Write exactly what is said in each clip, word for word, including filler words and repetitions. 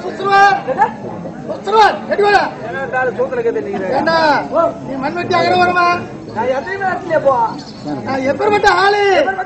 நீ மண்வெட்டி அகர வருமா? நான் எதையுமே இடத்துல போ. நான் எப்பேற்பட்ட ஆளு?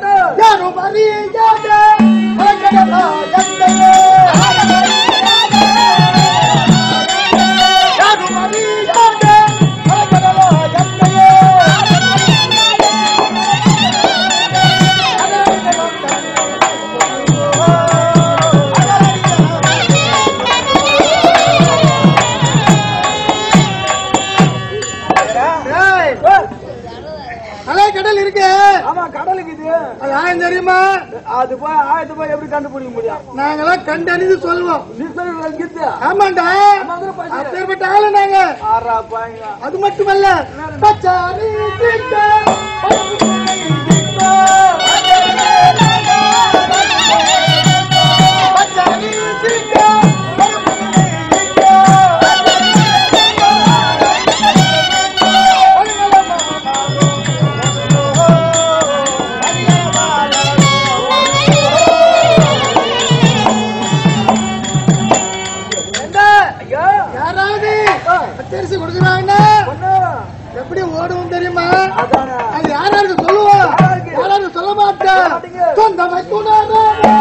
கடல் இருக்கு. ஆமா கடலுக்கு இது ஆயம் தெரியுமா? அது போய் ஆயத்து போய் எப்படி கண்டுபிடிக்க முடியும்? நாங்கெல்லாம் கண்டறிந்து சொல்லுவோம். நீ சொல்லு. ஆமாண்டா அப்பேற்பட்ட ஆளு நாங்க. அது மட்டுமல்ல பச்சாரி பச்சரிசி கொடுக்குறாங்கன்னா எப்படி ஓடுவோம் தெரியுமா? அது யாராருக்கு சொல்லுவோம், யாராருக்கு சொல்ல மாட்டேன். சொந்தமை துணை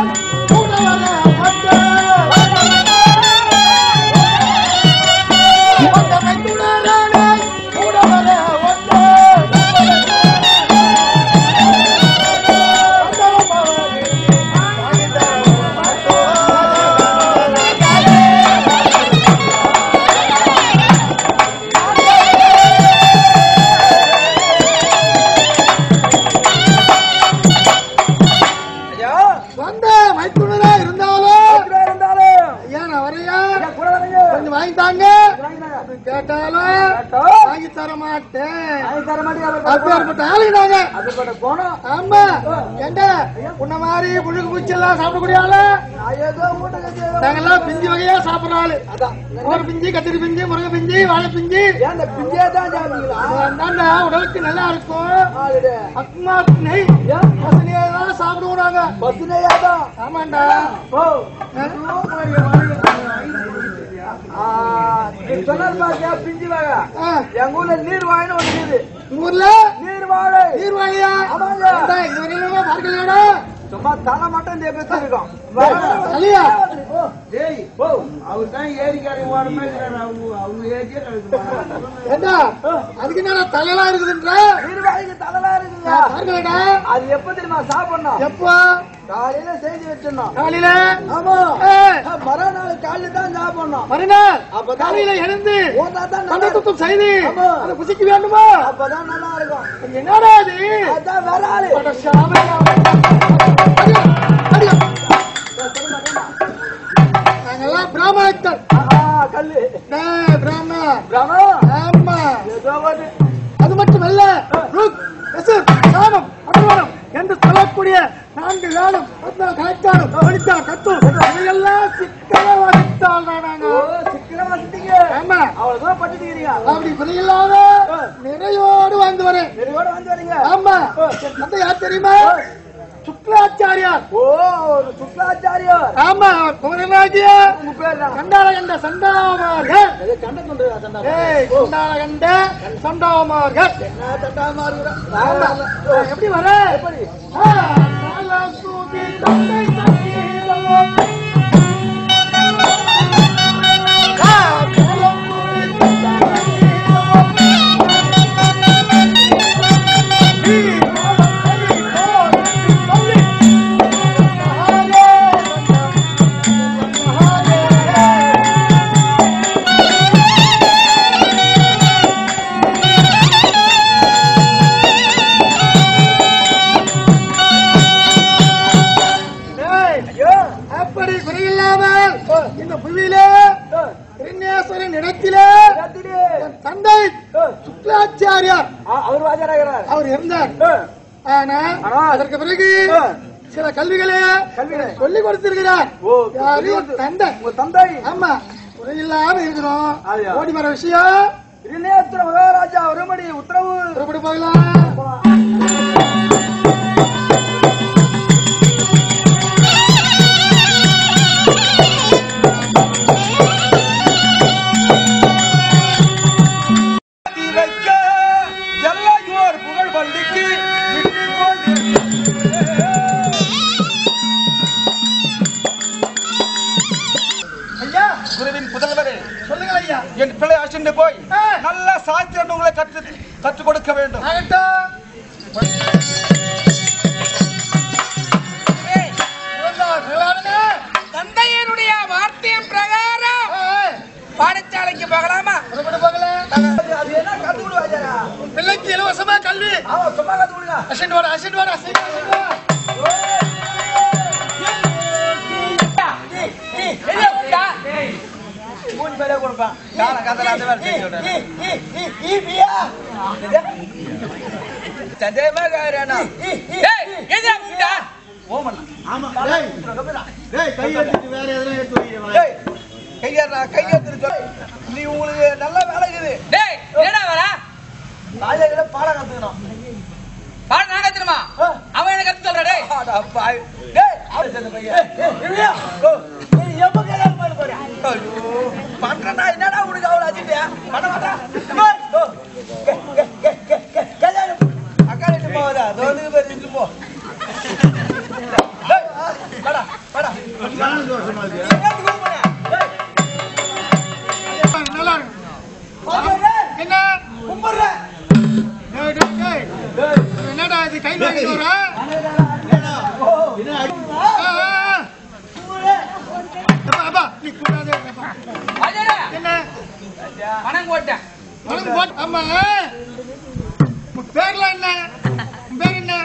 உன்ன மாதிரி புழுக்கு பூச்சி எல்லாம் சாப்பிடக்கூடிய ஆளு நாங்கெல்லாம் பிஞ்சு வகையா சாப்பிடுற ஆளு. ஒரு பிஞ்சு, கத்திரி பிஞ்சு, முருகை பிஞ்சு, வாழை பிஞ்சு உடலுக்கு நல்லா இருக்கும். அக்மா நெய் பசுனையாதான் சாப்பிடுவோம் நாங்க. பசுனையாதான்? ஆமாண்டா. பிஞ்சு வாழை எங்க ஊர்ல நீர் வாழைன்னு ஒண்ணு இருக்குது. ஊர்ல நீர் வாழை? நீர் வாழையா? பார்க்கலையாடா? சும்மா தலை மட்டும் இந்த பெற்று இருக்கும். அதுக்கு என்ன தலையெல்லாம் இருக்குதுன்ற? நீர்வாழைக்கு தலைலாம் இருக்குங்க. பார்க்கலடா? அது எப்ப தெரியுமா சாப்பிடணும்? எப்போ? காலையில செஞ்சு வச்சிடணும். காலையில? ஆமா. மறுநாள் காலையில தான் சாப்பிடணும். மறுநாள் அப்ப காலையில எழுந்து சுத்தம் செய்து அதை புசிக்க வேண்டுமா? அப்பதான் நல்லா இருக்கும். என்னடா அது? அதான் வராது. நாங்கெல்லாம் பிராமணர்கள். கல்லு பிராமணா. பிராமணா? ஆமா. அது மட்டுமல்ல என்று சொல்லக்கூடிய நான்கு வேலும் கலைத்தாலும் கவனித்தால் கத்தும் இதையெல்லாம் சிக்கல வசித்தால் நாங்க சிக்கல வசித்தீங்க. ஆமா அவ்வளவுதான் பண்ணிட்டீங்க. அப்படி புரியலாத நிறையோடு வந்து வரேன். நிறையோடு வந்து வரீங்க? ஆமா. அந்த யார் தெரியுமா? சுக்லாச்சாரியார். ஓ சுக்லாச்சாரியார். ஆமா. குமரனாகிய கண்டாள கண்ட சண்டாமார்கள். கண்டாள கண்ட சண்டாமார்கள். எப்படி வர? எப்படி இந்த புவியிலே திருநேஸ்வரன் இடத்திலே தந்தை சுக்லாச்சாரியார் அவர் அவர் இருந்தார். ஆனா அதற்கு பிறகு சில கல்விகளை சொல்லிக் கொடுத்திருக்கிறார். தந்தை தந்தை ஆமா குறையில்லாம இருக்கிறோம். ஓடி வர விஷயம் திருநேஸ்வர மகாராஜா ஒருபடி உத்தரவு ஒருபடி போகலாம். என் புதல்வரே சொல்லுங்கள் ஐயா. என் பிள்ளை அழைச்சிட்டு போய் நல்ல சாஸ்திர நூல்களை கற்று கற்றுக் கொடுக்க வேண்டும். தந்தையனுடைய வார்த்தையின் பிரகாரம் பாடசாலைக்கு போகலாமா? பிள்ளைக்கு இலவசமா கல்வி. அசன் வர அசன் வர அசன் நீ உங்களுக்கு நல்ல வேலை இருக்குது. பாடம் கத்துக்கணும். பாடம் நான் கத்துணுமா? அவன் எனக்கு கத்து சொல்றா. பண்றா என்னடா உனக்கு அவ்வளவு அச்சிட்டியா பண்ண மாட்டா அக்கா ரெண்டு போவதா தோனுக்கு பேர் இருந்து போ என்னடா இது கை வாங்கி வர பணம் போட்டேன். ஆமா பேர்ல என்ன பேர் என்ன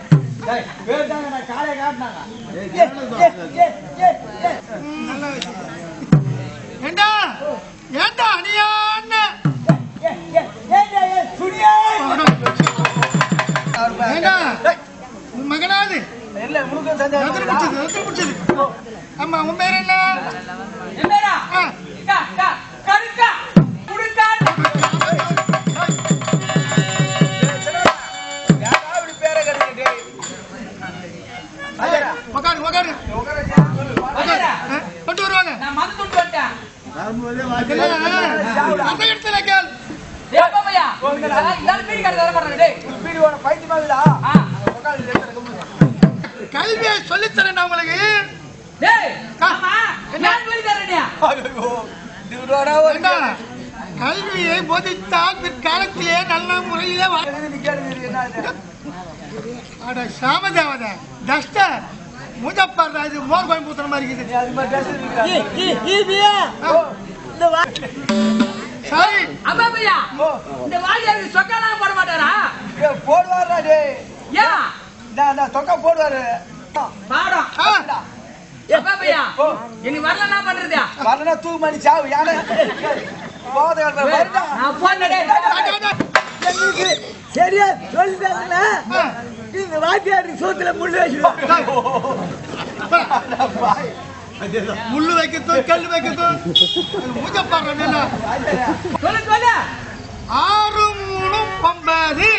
ஏண்டா ஏண்டா அணியா மகனாது ஆமா உன் பேர் என்ன? கொண்டு வருவாங்க. கல்வியை சொல்லித்தரேன் உங்களுக்கு. கல்வியை போதித்தால் பிற்காலத்திலே நல்ல முறையிலே சாமதேவத டஸ்ட முஜப்பர் இது மோர் கோயம் பூத்துற மாதிரி இருக்குது. சரி அப்பா பையா இந்த வாத்தியாருக்கு சொக்கலாம் போட மாட்டாரா? போடுவாரா டே ஏன் நான் சொக்கா போடுவாரு பாடம். அப்பா பையா இனி வரல என்ன பண்றது? வரலனா தூக்கு மணி சாவு யானை போதே வரடா நான் போனடே சரியா சொல்லிட்டாங்கனா இந்த வாத்தியாருக்கு சோத்துல முள்ளு வச்சிடுவாங்க. முள்ளு வைக்கத்தோ கல் வைக்கத்தோ முஜப்பர் என்ன சொல்லு சொல்லு. ஆறு மூணு ஒன்பது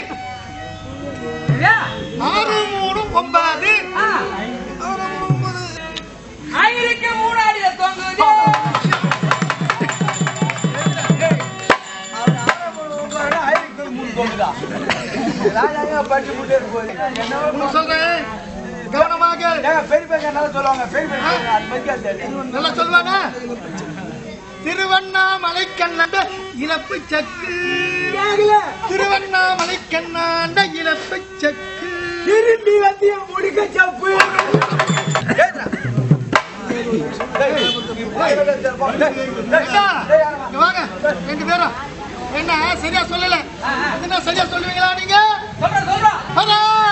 ஆறு மூணு ஒன்பது ஆயிரக்கு மூணு அடியில தொங்குது. சொல்றேன் கவனமாக சொல்லுவாங்க நல்லா சொல்லுவாங்க. திருவண்ணாமலை கண்ணாண்ட இழப்பு சக்கு திருவண்ணாமலை கண்ணாண்ட இழப்பு சக்கு திரும்பி வந்திய முடிக்க சப்பு வாங்க ரெண்டு பேரும் என்ன சரியா சொல்லல என்ன சரியா சொல்லுவீங்களா நீங்க? சொல்றேன் சொல்றேன்.